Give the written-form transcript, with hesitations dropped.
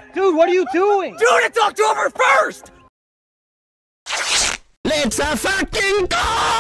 Dude, what are you doing? Dude, talk to him first! Let's fucking go!